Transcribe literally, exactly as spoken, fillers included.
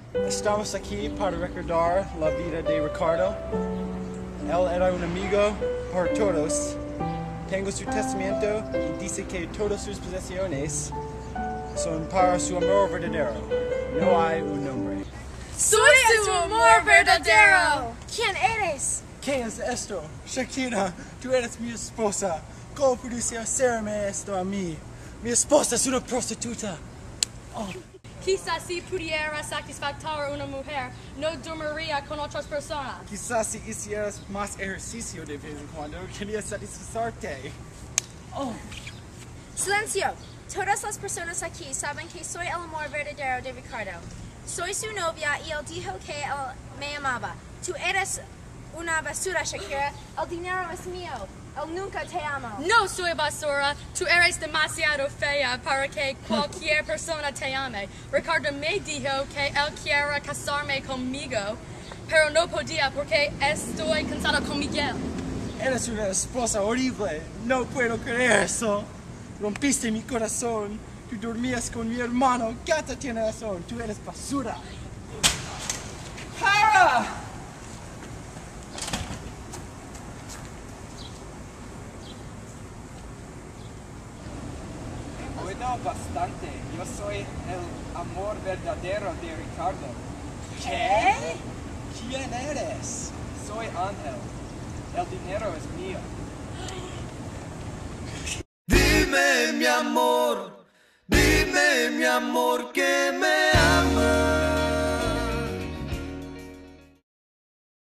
Estamos aquí para recordar la vida de Ricardo. Él era un amigo por todos. Tengo su testamento y dice que todas sus posesiones son para su amor verdadero. No hay un nombre. ¡Soy su amor verdadero! ¿Quién eres? ¿Qué es esto? Shakira, tú eres mi esposa. ¿Cómo pudiste hacerme esto a mí? Mi esposa es una prostituta. Oh. Quizás si pudiera satisfacer a una mujer, no dormiría con otras personas. Quizás si hicieras más ejercicio de vez en cuando, quería satisfacerte. Oh. Silencio. Todas las personas aquí saben que soy el amor verdadero de Ricardo. Soy su novia y él dijo que él me amaba. Tú eres una basura, Shakira. El dinero es mío. Él nunca te ama. No soy basura. Tú eres demasiado fea para que cualquier persona te ame. Ricardo me dijo que él quiere casarme conmigo, pero no podía porque estoy cansada con Miguel. Eres una esposa horrible. No puedo creer eso. Rompiste mi corazón. Tú dormías con mi hermano. Gata tiene razón. Tú eres basura. ¡Para! Bueno, bastante. Yo soy el amor verdadero de Ricardo. ¿Qué? ¿Quién eres? Soy Ángel. El dinero es mío. Dime mi amor, dime mi amor que me